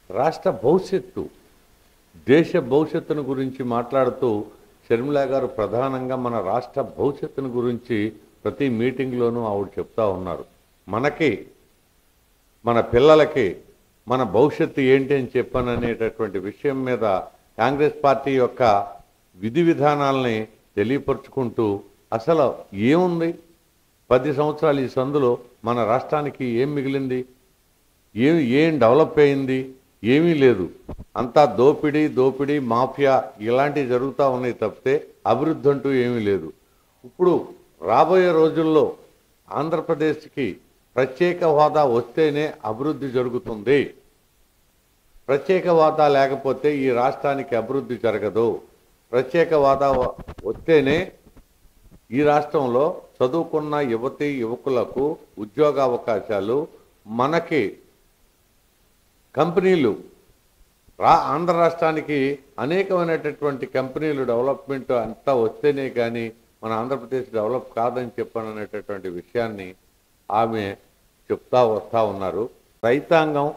రాష్ట్ర భవిష్యత్తు, దేశ భవిష్యత్తును గురించి మాట్లాడుతూ షర్మిల గారు ప్రధానంగా మన రాష్ట్ర భవిష్యత్తును గురించి ప్రతి మీటింగ్లోనూ ఆవిడ చెప్తా ఉన్నారు. మనకి, మన పిల్లలకి మన భవిష్యత్తు ఏంటి అని చెప్పననేటటువంటి విషయం మీద కాంగ్రెస్ పార్టీ యొక్క విధి విధానాలని తెలియపరుచుకుంటూ అసలు ఏముంది 10 సంవత్సరాలు ఈ సందులో మన రాష్ట్రానికి ఏం మిగిలింది, ఏం డెవలప్ అయింది, ఏమీ లేదు. అంతా దోపిడీ మాఫియా ఇలాంటివి జరుగుతూ ఉన్నాయి తప్పితే అభివృద్ధి అంటూ ఏమీ లేదు. ఇప్పుడు రాబోయే రోజుల్లో ఆంధ్రప్రదేశ్కి ప్రత్యేక హోదా వస్తేనే అభివృద్ధి జరుగుతుంది. ప్రత్యేక హోదా లేకపోతే ఈ రాష్ట్రానికి అభివృద్ధి జరగదు. ప్రత్యేక హోదా వస్తేనే ఈ రాష్ట్రంలో చదువుకున్న యువతీ యువకులకు ఉద్యోగ అవకాశాలు, మనకి కంపెనీలు ఆంధ్ర రాష్ట్రానికి అనేకమైనటువంటి కంపెనీలు డెవలప్మెంట్ అంతా వస్తేనే కానీ మన ఆంధ్రప్రదేశ్ డెవలప్ కాదని చెప్పననేటటువంటి విషయాన్ని ఆమె చెప్తా వస్తూ ఉన్నారు. రైతాంగం,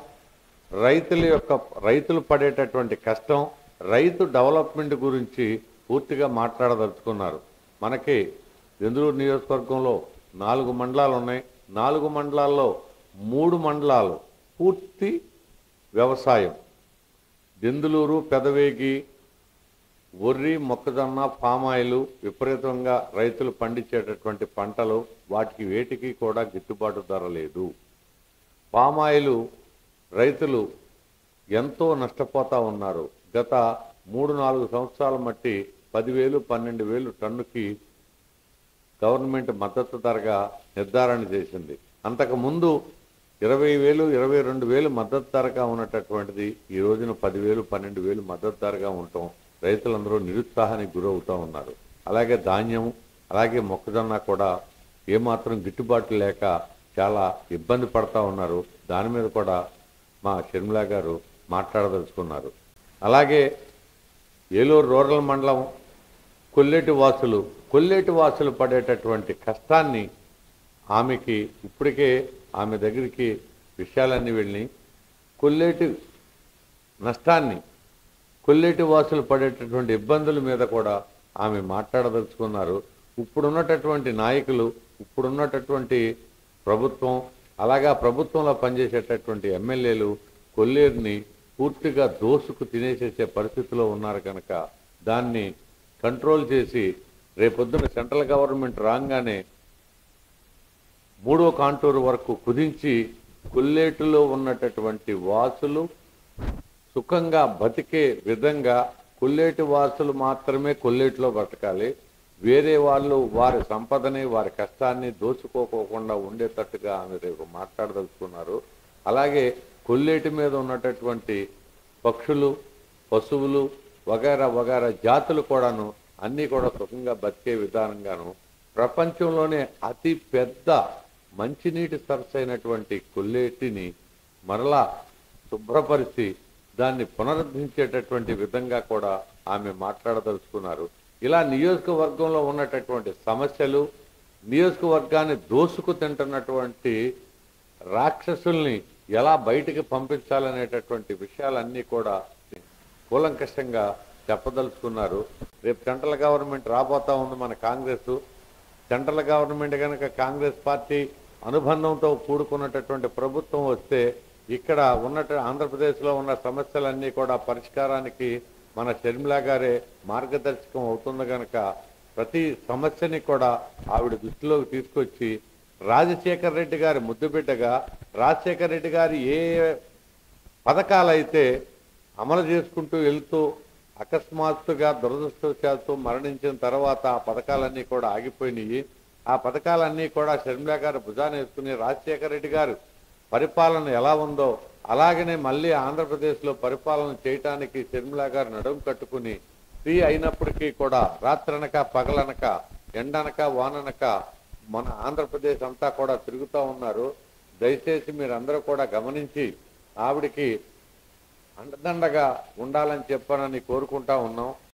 రైతులు పడేటటువంటి కష్టం, రైతు డెవలప్మెంట్ గురించి పూర్తిగా మాట్లాడదలుచుకున్నారు. మనకి దెందులూరు నియోజకవర్గంలో 4 మండలాలు ఉన్నాయి. 4 మండలాల్లో 3 మండలాలు పూర్తి వ్యవసాయం. దెందులూరు, పెదవేగి, వరి, మొక్కజొన్న, పామాయిలు విపరీతంగా రైతులు పండించేటటువంటి పంటలు, వాటికి వేటికి కూడా గిట్టుబాటు ధర లేదు. పామాయిలు రైతులు ఎంతో నష్టపోతూ ఉన్నారు. గత 3-4 సంవత్సరాల మట్టి 10,000, 12,000 టన్నుకి గవర్నమెంట్ మద్దతు ధరగా నిర్ధారణ చేసింది. అంతకుముందు 20,000, 22,000 మద్దతు ధరగా ఉన్నటటువంటిది ఈ రోజున 10,000, 12,000 మద్దతు ధరగా ఉండటం రైతులందరూ నిరుత్సాహానికి గురవుతూ ఉన్నారు. అలాగే ధాన్యం, అలాగే మొక్కజొన్న కూడా ఏమాత్రం గిట్టుబాటు లేక చాలా ఇబ్బంది పడతా ఉన్నారు. దాని మీద కూడా మా షర్మిల గారు మాట్లాడదలుచుకున్నారు. అలాగే ఏలూరు రూరల్ మండలం కొల్లేటి వాసులు పడేటటువంటి కష్టాన్ని ఇప్పటికే ఆమె దగ్గరికి విషయాలన్నీ వెళ్ళి కొల్లేటి వాసులు పడేటటువంటి ఇబ్బందుల మీద కూడా ఆమె మాట్లాడదలుచుకున్నారు. ఇప్పుడున్నటటువంటి నాయకులు, ఇప్పుడున్నటటువంటి ప్రభుత్వం, అలాగా ప్రభుత్వంలో పనిచేసేటటువంటి ఎమ్మెల్యేలు కొల్లేరుని పూర్తిగా దోసుకు తినేసేసే పరిస్థితిలో ఉన్నారు కనుక దాన్ని కంట్రోల్ చేసి రేపొద్దున సెంట్రల్ గవర్నమెంట్ రాగానే 3వ కాంటూరు వరకు కుదించి కొల్లేటులో ఉన్నటటువంటి వాసులు సుఖంగా బతికే విధంగా కొల్లేటి వాసులు మాత్రమే కొల్లేటిలో బతకాలి. వేరే వాళ్ళు వారి సంపదని, వారి కష్టాన్ని దోచుకోకుండా ఉండేటట్టుగా ఆమె రేపు మాట్లాడదలుచుకున్నారు. అలాగే కొల్లేటి మీద ఉన్నటటువంటి పక్షులు, పశువులు వగైరా జాతులు కూడాను అన్నీ కూడా సుఖంగా బతికే విధానంగాను ప్రపంచంలోనే అతి పెద్ద మంచినీటి సరస్సు అయినటువంటి కొల్లేటిని మరలా శుభ్రపరిచి దాన్ని పునరుద్ధరించేటటువంటి విధంగా కూడా ఆమె మాట్లాడదలుచుకున్నారు. ఇలా నియోజకవర్గంలో ఉన్నటటువంటి సమస్యలు, నియోజకవర్గాన్ని దోసుకు తింటున్నటువంటి రాక్షసుల్ని ఎలా బయటికి పంపించాలనేటటువంటి విషయాలన్నీ కూడా కూలంకషంగా చెప్పదలుచుకున్నారు. రేపు సెంట్రల్ గవర్నమెంట్ రాబోతా ఉంది మన కాంగ్రెస్. సెంట్రల్ గవర్నమెంట్ కనుక కాంగ్రెస్ పార్టీ అనుబంధంతో కూడుకున్నటటువంటి ప్రభుత్వం వస్తే ఇక్కడ ఆంధ్రప్రదేశ్లో ఉన్న సమస్యలన్నీ కూడా పరిష్కారానికి మన షర్మిల గారే మార్గదర్శకం అవుతుంది కనుక ప్రతి సమస్యని కూడా ఆవిడ దృష్టిలోకి తీసుకొచ్చి రాజశేఖర రెడ్డి గారి ముద్దుబిడ్డగా, రాజశేఖర రెడ్డి గారి ఏ పథకాలైతే అమలు చేసుకుంటూ వెళ్తూ అకస్మాత్తుగా దురదృష్టవశాత్తు మరణించిన తర్వాత ఆ పథకాలన్నీ కూడా ఆగిపోయినాయి. ఆ పథకాలన్నీ కూడా షర్మిల గారు భుజాన వేసుకుని రాజశేఖర రెడ్డి గారు పరిపాలన ఎలా ఉందో అలాగనే మళ్ళీ ఆంధ్రప్రదేశ్లో పరిపాలన చేయటానికి షర్మిల గారు నడుము కట్టుకుని ఫ్రీ అయినప్పటికీ కూడా రాత్రనక పగలనక ఎండనక వాననక మన ఆంధ్రప్రదేశ్ అంతా కూడా తిరుగుతూ ఉన్నారు. దయచేసి మీరందరూ కూడా గమనించి ఆవిడికి అండదండగా ఉండాలని చెప్పనని కోరుకుంటా ఉన్నాం.